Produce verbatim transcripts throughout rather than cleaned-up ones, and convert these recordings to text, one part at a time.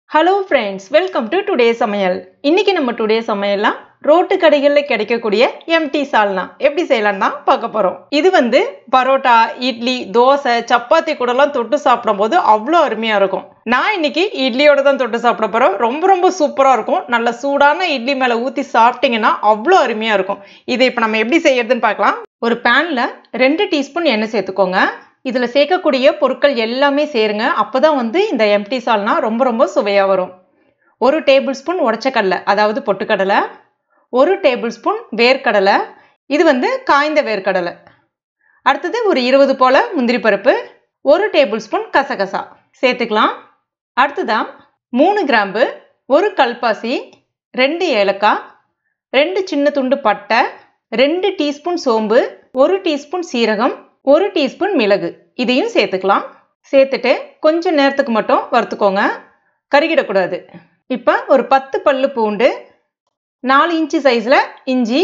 Hello friends, welcome to today's Samayal. இன்னைக்கு நம்ம today's Samayalல road கடைகளில் கிடைக்கக்கூடிய எம்டி சால்னா எப்படி செய்யலாம்னா பார்க்க போறோம். இது வந்து பரோட்டா, இட்லி, தோசை, சப்பாத்தி கூடலாம் தொட்டு சாப்பிடும்போது அவ்வளோ அருமையா இருக்கும். நான் இன்னைக்கு இட்லியோட தான் தொட்டு சாப்பிட போறோம். ரொம்ப ரொம்ப சூப்பரா இருக்கும். நல்ல சூடான இட்லி மேல ஊத்தி சாப்பிட்டீங்கன்னா அவ்வளோ அருமையா இருக்கும். இதை இப்போ நம்ம எப்படி செய்யறதுன்னு பார்க்கலாம். ஒரு பேன்ல ரெண்டு டீஸ்பூன் எண்ணெய் சேர்த்துக்கோங்க. இதுல சேர்க்கக்கூடிய பொருட்கள் எல்லாமே சேருங்க. அப்பதான் வந்து இந்த எம்டி சால்னா ரொம்ப ரொம்ப சுவையா வரும். ஒரு டேபிள் ஸ்பூன் உடைச்ச கடலை, அதாவது பொட்டுக்கடலை, ஒரு டேபிள் ஸ்பூன் வேர்க்கடலை, இது வந்து காய்ந்த வேர்க்கடலை. அடுத்தது ஒரு இருபது போல முந்திரி பருப்பு, ஒரு டேபிள் ஸ்பூன் கசகசா சேர்த்துக்கலாம். அடுத்ததான் மூணு கிராம்பு, ஒரு கல்பாசி, ரெண்டு ஏலக்காய், ரெண்டு சின்ன துண்டு பட்டை, ரெண்டு டீஸ்பூன் சோம்பு, ஒரு டீஸ்பூன் சீரகம், ஒரு டீஸ்பூன் மிளகு இதையும் சேர்த்துக்கலாம். சேர்த்துட்டு கொஞ்சம் நேரத்துக்கு மட்டும் வறுத்துக்கோங்க, கருகிடக்கூடாது. இப்போ ஒரு பத்து பல்லு பூண்டு, நாலு இன்ச்சு சைஸில் இஞ்சி,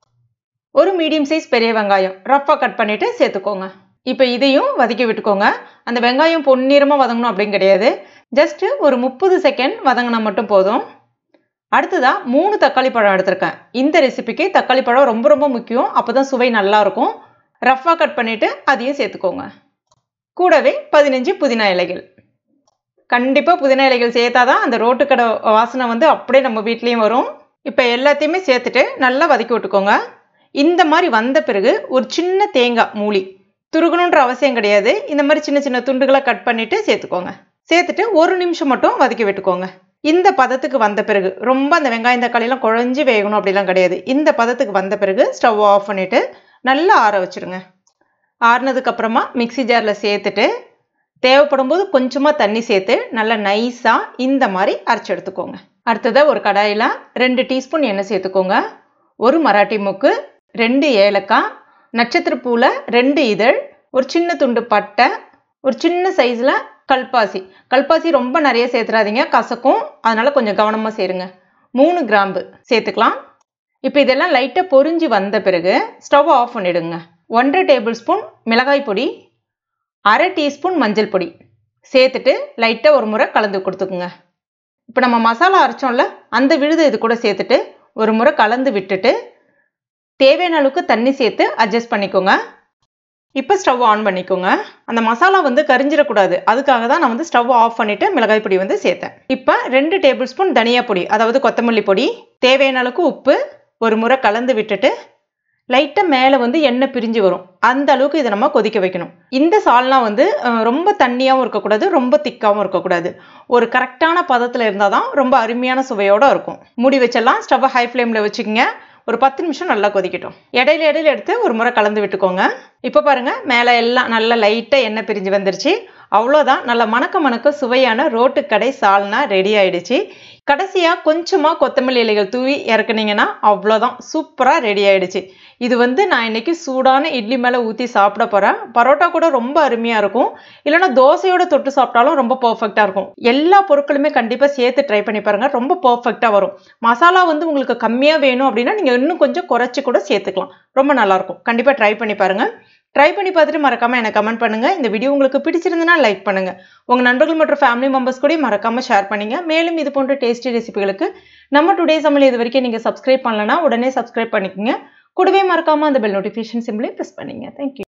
ஒரு மீடியம் சைஸ் பெரிய வெங்காயம் ரஃப்பாக கட் பண்ணிவிட்டு சேர்த்துக்கோங்க. இப்போ இதையும் வதக்கி விட்டுக்கோங்க. அந்த வெங்காயம் பொன்னிறமாக வதங்கணும் அப்படின்னு கிடையாது, ஜஸ்ட்டு ஒரு முப்பது செகண்ட் வதங்கினா மட்டும் போதும். அடுத்ததாக மூணு தக்காளி பழம் எடுத்திருக்கேன். இந்த ரெசிபிக்கு தக்காளி பழம் ரொம்ப ரொம்ப முக்கியம், அப்போ தான் சுவை நல்லாயிருக்கும். ரஃப்பாக கட் பண்ணிவிட்டு அதையும் சேர்த்துக்கோங்க. கூடவே பதினஞ்சு புதினா இலைகள், கண்டிப்பாக புதினா இலைகள் சேர்த்தா தான் அந்த ரோட்டு கடை வாசனை வந்து அப்படியே நம்ம வீட்லேயும் வரும். இப்போ எல்லாத்தையுமே சேர்த்துட்டு நல்லா வதக்கி விட்டுக்கோங்க. இந்த மாதிரி வந்த பிறகு ஒரு சின்ன தேங்காய் மூலி, துருகணுன்ற அவசியம் கிடையாது, இந்த மாதிரி சின்ன சின்ன துண்டுகளாக கட் பண்ணிவிட்டு சேர்த்துக்கோங்க. சேர்த்துட்டு ஒரு நிமிஷம் மட்டும் வதக்கி விட்டுக்கோங்க. இந்த பதத்துக்கு வந்த பிறகு, ரொம்ப அந்த வெங்காயம் தக்காளிலாம் குழஞ்சி வேகணும் அப்படிலாம் கிடையாது, இந்த பதத்துக்கு வந்த பிறகு ஸ்டவ் ஆஃப் பண்ணிவிட்டு நல்லா ஆற வச்சுருங்க. ஆறுனதுக்கு அப்புறமா மிக்சி ஜாரில் சேர்த்துட்டு தேவைப்படும் போது கொஞ்சமாக தண்ணி சேர்த்து நல்லா நைஸாக இந்த மாதிரி அரைச்சி எடுத்துக்கோங்க. அடுத்ததாக ஒரு கடாயில் ரெண்டு டீஸ்பூன் எண்ணெய் சேர்த்துக்கோங்க. ஒரு மராட்டி மூக்கு, ரெண்டு ஏலக்காய், நட்சத்திர பூவில் ரெண்டு இதழ், ஒரு சின்ன துண்டு பட்டை, ஒரு சின்ன சைஸில் கல்பாசி. கல்பாசி ரொம்ப நிறைய சேர்த்துறாதீங்க, கசக்கும், அதனால் கொஞ்சம் கவனமாக சேருங்க. மூணு கிராம்பு சேர்த்துக்கலாம். இப்போ இதெல்லாம் லைட்டாக பொரிஞ்சு வந்த பிறகு ஸ்டவ் ஆஃப் பண்ணிவிடுங்க. ஒன்றரை டேபிள் ஸ்பூன் மிளகாய் பொடி, அரை டீஸ்பூன் மஞ்சள் பொடி சேர்த்துட்டு லைட்டாக ஒரு முறை கலந்து கொடுத்துக்குங்க. இப்போ நம்ம மசாலா அரைச்சோம்ல, அந்த விழுது இது கூட சேர்த்துட்டு ஒரு முறை கலந்து விட்டுட்டு தேவையான அளவுக்கு தண்ணி சேர்த்து அட்ஜஸ்ட் பண்ணிக்கோங்க. இப்போ ஸ்டவ் ஆன் பண்ணிக்கோங்க. அந்த மசாலா வந்து கரிஞ்சிடக்கூடாது, அதுக்காக தான் நான் வந்து ஸ்டவ் ஆஃப் பண்ணிவிட்டு மிளகாய் பொடி வந்து சேர்த்தேன். இப்போ ரெண்டு டேபிள் ஸ்பூன் தனியா பொடி, அதாவது கொத்தமல்லி பொடி, தேவையான அளவுக்கு உப்பு, ஒரு முறை கலந்து விட்டுட்டு லைட்டாக மேலே வந்து எண்ணெய் பிரிஞ்சு வரும், அந்த அளவுக்கு இதை நம்ம கொதிக்க வைக்கணும். இந்த சால்னா வந்து ரொம்ப தண்ணியாகவும் இருக்கக்கூடாது, ரொம்ப திக்காகவும் இருக்கக்கூடாது, ஒரு கரெக்டான பதத்தில் இருந்தால் தான் ரொம்ப அருமையான சுவையோடு இருக்கும். மூடி வச்செல்லாம் ஸ்டவ்வை ஹை ஃப்ளேமில் வச்சுக்கோங்க. ஒரு பத்து நிமிஷம் நல்லா கொதிக்கட்டும். இடையில இடையில எடுத்து ஒரு முறை கலந்து விட்டுக்கோங்க. இப்போ பாருங்கள், மேலே எல்லாம் நல்லா லைட்டாக எண்ணெய் பிரிஞ்சு வந்துருச்சு. அவ்வளோதான், நல்ல மணக்க மணக்க சுவையான ரோட்டு கடை சால்னா ரெடி ஆயிடுச்சு. கடைசியாக கொஞ்சமாக கொத்தமல்லி இலைகள் தூவி இறக்குனீங்கன்னா அவ்வளோதான், சூப்பராக ரெடி ஆயிடுச்சு. இது வந்து நான் இன்னைக்கு சூடான இட்லி மேலே ஊற்றி சாப்பிட போகிறேன். பரோட்டா கூட ரொம்ப அருமையாக இருக்கும், இல்லைனா தோசையோட தொட்டு சாப்பிட்டாலும் ரொம்ப பர்ஃபெக்டாக இருக்கும். எல்லா பொருட்களுமே கண்டிப்பாக சேர்த்து ட்ரை பண்ணி பாருங்கள், ரொம்ப பர்ஃபெக்டாக வரும். மசாலா வந்து உங்களுக்கு கம்மியாக வேணும் அப்படின்னா நீங்கள் இன்னும் கொஞ்சம் குறைச்சி கூட சேர்த்துக்கலாம், ரொம்ப நல்லாயிருக்கும். கண்டிப்பாக ட்ரை பண்ணி பாருங்கள். ட்ரை பண்ணி பார்த்துட்டு மறக்காமல் எனக்கு கமெண்ட் பண்ணுங்கள். இந்த வீடியோ உங்களுக்கு பிடிச்சிருந்துன்னா லைக் பண்ணுங்கள். உங்கள் நண்பர்கள் மற்றும் ஃபேமிலி மெம்பர்ஸ் கூட மறக்காமல் ஷேர் பண்ணுங்க. மேலும் இது போன்ற டேஸ்டி ரெசிபிகளுக்கு நம்ம டுடே சமையல் இது வரைக்கும் நீங்கள் சப்ஸ்கிரைப் பண்ணலன்னா உடனே சப்ஸ்கிரைப் பண்ணிக்கோங்க. கூடவே மறக்காமல் அந்த பெல் நோட்டிஃபிகேஷன் சிம்பிளை ப்ரெஸ் பண்ணுங்க. தேங்க்யூ.